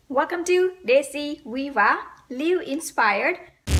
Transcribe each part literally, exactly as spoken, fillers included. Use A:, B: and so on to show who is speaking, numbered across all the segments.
A: Welcome to Desi Viva, Live Inspired.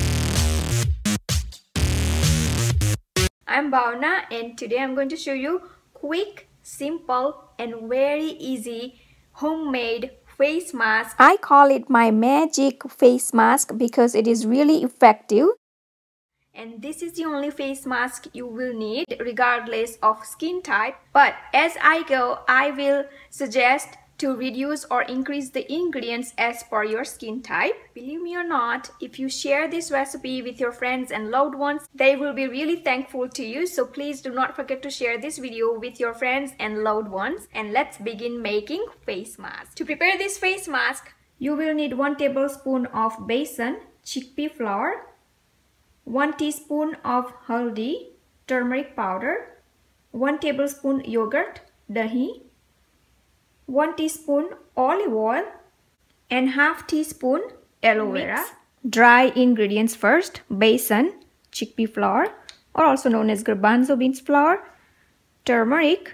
A: I'm Bhavna and today I'm going to show you quick, simple and very easy homemade face mask. I call it my magic face mask because it is really effective. And this is the only face mask you will need regardless of skin type. But as I go, I will suggest to reduce or increase the ingredients as per your skin type. Believe me or not, if you share this recipe with your friends and loved ones, they will be really thankful to you. So please do not forget to share this video with your friends and loved ones. And let's begin making face mask. To prepare this face mask, you will need one tablespoon of besan, chickpea flour, one teaspoon of haldi, turmeric powder, one tablespoon yogurt, dahi, one teaspoon olive oil, and half teaspoon aloe vera. Mix dry ingredients first: besan, chickpea flour, or also known as garbanzo beans flour, turmeric,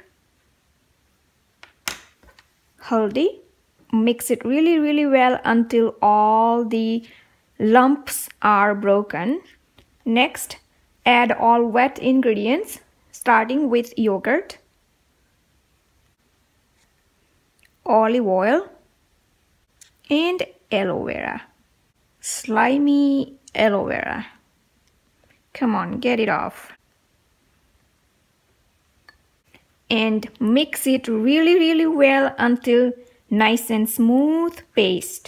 A: haldi. Mix it really, really well until all the lumps are broken. Next, add all wet ingredients, starting with yogurt, olive oil, and aloe vera. Slimy aloe vera. Come on, get it off. And mix it really, really well until nice and smooth paste.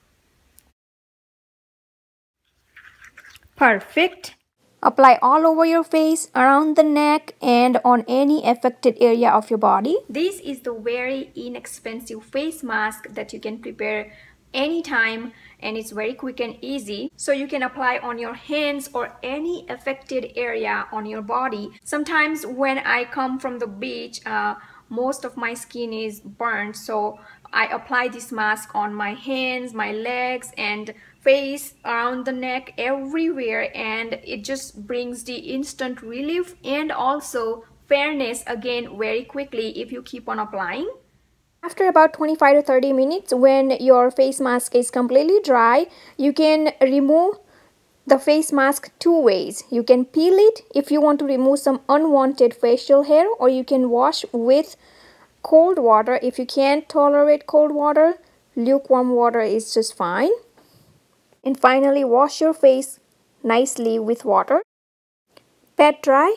A: Perfect. Apply all over your face, around the neck, and on any affected area of your body. This is the very inexpensive face mask that you can prepare anytime, and it's very quick and easy. So you can apply on your hands or any affected area on your body. Sometimes when I come from the beach, uh, most of my skin is burnt, so I apply this mask on my hands, my legs, and face, around the neck, everywhere, and it just brings the instant relief and also fairness again very quickly if you keep on applying. After about twenty-five to thirty minutes, when your face mask is completely dry, you can remove the face mask two ways. You can peel it if you want to remove some unwanted facial hair, or you can wash with cold water. If you can't tolerate cold water, lukewarm water is just fine. And finally, wash your face nicely with water. Pat dry.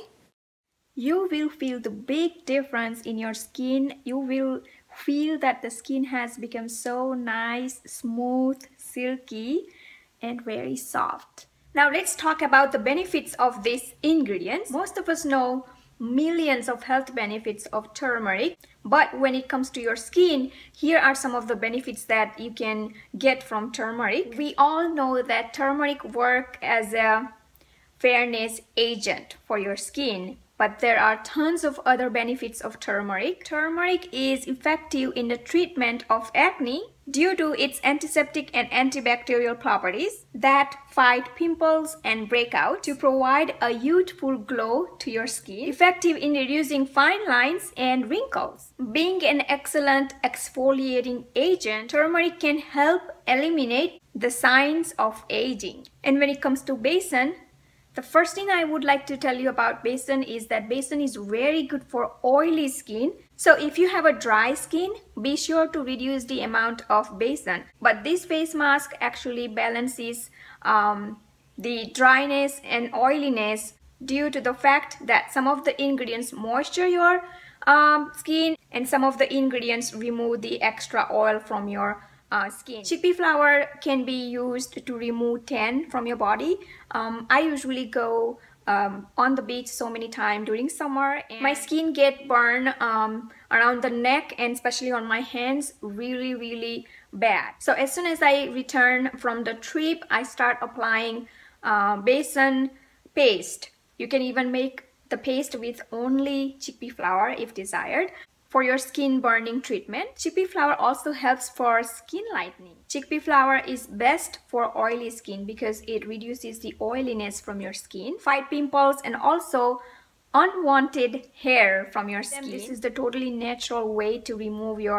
A: You will feel the big difference in your skin. You will feel that the skin has become so nice, smooth, silky, and very soft. Now let's talk about the benefits of these ingredients. Most of us know millions of health benefits of turmeric, but when it comes to your skin, here are some of the benefits that you can get from turmeric. We all know that turmeric works as a fairness agent for your skin, but there are tons of other benefits of turmeric. Turmeric is effective in the treatment of acne due to its antiseptic and antibacterial properties that fight pimples and breakouts to provide a youthful glow to your skin. Effective in reducing fine lines and wrinkles. Being an excellent exfoliating agent, turmeric can help eliminate the signs of aging. And when it comes to besan, the first thing I would like to tell you about besan is that besan is very good for oily skin. So if you have a dry skin, be sure to reduce the amount of besan. But this face mask actually balances um, the dryness and oiliness due to the fact that some of the ingredients moisture your um, skin and some of the ingredients remove the extra oil from your Uh, skin. Chickpea flour can be used to remove tan from your body. Um, I usually go um, on the beach so many times during summer, and my skin get burned um, around the neck and especially on my hands really, really bad. So as soon as I return from the trip, I start applying uh, besan paste. You can even make the paste with only chickpea flour if desired. For your skin burning treatment. Chickpea flour also helps for skin lightening. Chickpea flour is best for oily skin because it reduces the oiliness from your skin, fight pimples, and also unwanted hair from your skin. This is the totally natural way to remove your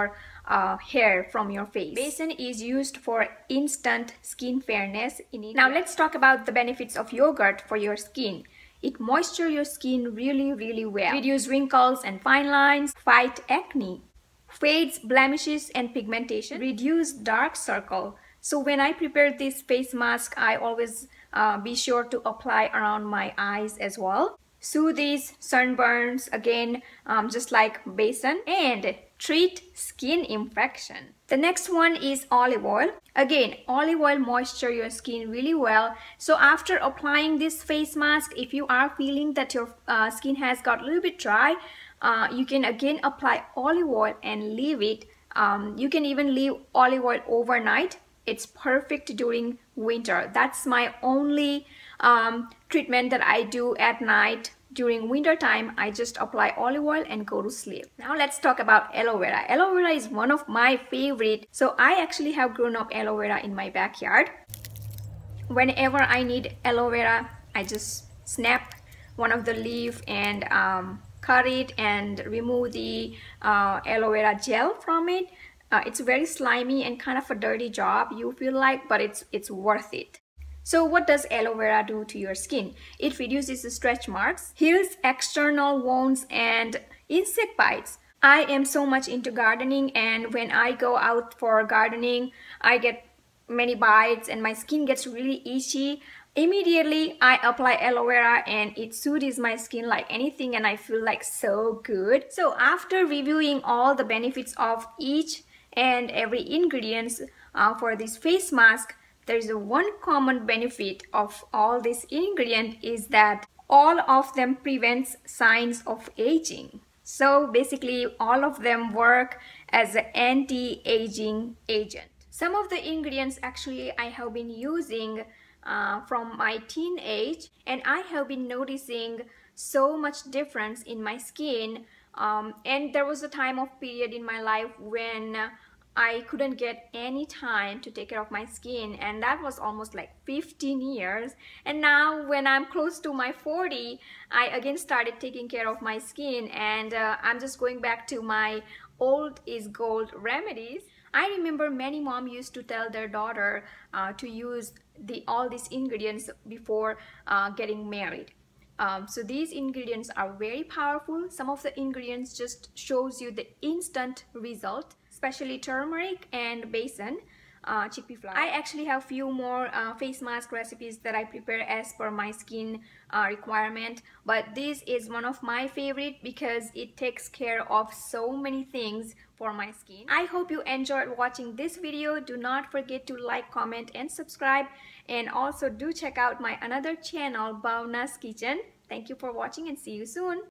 A: uh, hair from your face. Besan is used for instant skin fairness in India. Now let's talk about the benefits of yogurt for your skin. It moistures your skin really, really well. Reduce wrinkles and fine lines, fight acne, fades blemishes and pigmentation, reduce dark circle. So when I prepare this face mask, I always uh, be sure to apply around my eyes as well. Soothes sunburns, again, um, just like Besan, and treat skin infection. The next one is olive oil. Again, olive oil moisture your skin really well. So after applying this face mask, if you are feeling that your uh, skin has got a little bit dry, uh, you can again apply olive oil and leave it. Um, you can even leave olive oil overnight. It's perfect during winter. That's my only um, treatment that I do at night. During winter time, I just apply olive oil and go to sleep. Now let's talk about aloe vera. Aloe vera is one of my favorite. So I actually have grown up aloe vera in my backyard. Whenever I need aloe vera, I just snap one of the leaf and um, cut it and remove the uh, aloe vera gel from it. Uh, it's very slimy and kind of a dirty job, you feel like, but it's it's worth it. So what does aloe vera do to your skin? It reduces the stretch marks, heals external wounds and insect bites. I am so much into gardening, and when I go out for gardening, I get many bites and my skin gets really itchy. Immediately I apply aloe vera and it soothes my skin like anything, and I feel like so good. So after reviewing all the benefits of each and every ingredients uh, for this face mask, there is a one common benefit of all these ingredients is that all of them prevents signs of aging. So basically all of them work as an anti-aging agent. Some of the ingredients actually I have been using uh, from my teenage, and I have been noticing so much difference in my skin. Um, and there was a time of period in my life when I couldn't get any time to take care of my skin, and that was almost like fifteen years. And now when I'm close to my forty, I again started taking care of my skin, and uh, I'm just going back to my old is gold remedies. I remember many mom used to tell their daughter uh, to use the all these ingredients before uh, getting married. Um, so these ingredients are very powerful. Some of the ingredients just shows you the instant result, especially turmeric and besan, uh, chickpea flour. I actually have few more uh, face mask recipes that I prepare as per my skin uh, requirement, but this is one of my favorite because it takes care of so many things for my skin. I hope you enjoyed watching this video. Do not forget to like, comment and subscribe, and also do check out my another channel, Bhavna's Kitchen. Thank you for watching and see you soon.